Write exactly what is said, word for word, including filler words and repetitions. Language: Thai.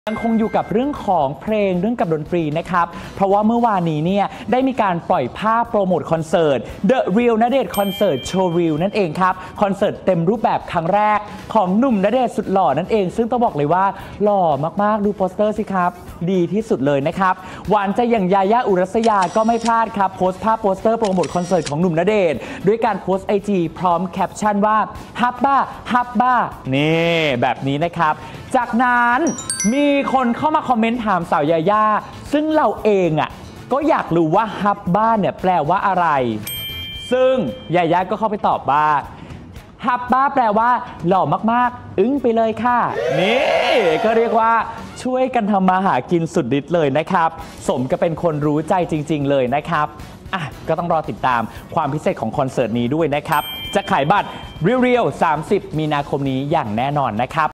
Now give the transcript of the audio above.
ยังคงอยู่กับเรื่องของเพลงเรื่องกับดนตรีนะครับเพราะว่าเมื่อวานนี้เนี่ยได้มีการปล่อยภาพโปรโมทคอนเสิร์ต The Real ณเดชน์คอนเสิร์ตโชว์ Real นั่นเองครับคอนเสิร์ตเต็มรูปแบบครั้งแรกของหนุ่มณเดชน์สุดหล่อนั่นเองซึ่งต้องบอกเลยว่าหล่อมากๆดูโปสเตอร์สิครับดีที่สุดเลยนะครับหวานใจอย่างยาย่าอุรัสยาก็ไม่พลาดครับโพสต์ภาพโปสเตอร์โปรโมทคอนเสิร์ตของหนุ่มณเดชน์ด้วยการโพสต์ ไอ จี พร้อมแคปชั่นว่าฮับบ้าฮับบ้านี่แบบนี้นะครับจากนั้นมีคนเข้ามาคอมเมนต์ถามสาวยาย่าซึ่งเราเองอ่ะก็อยากรู้ว่าฮับบ้านเนี่ยแปลว่าอะไรซึ่งยาย่าก็เข้าไปตอบว่าฮับบ้าแปลว่าหล่อมากๆอึ้งไปเลยค่ะนี่ก็เรียกว่าช่วยกันทำมาหากินสุดฤทธิ์เลยนะครับสมกับเป็นคนรู้ใจจริงๆเลยนะครับอ่ะก็ต้องรอติดตามความพิเศษของคอนเสิร์ตนี้ด้วยนะครับจะขายบัตรเรียวๆสามสิบมีนาคมนี้อย่างแน่นอนนะครับ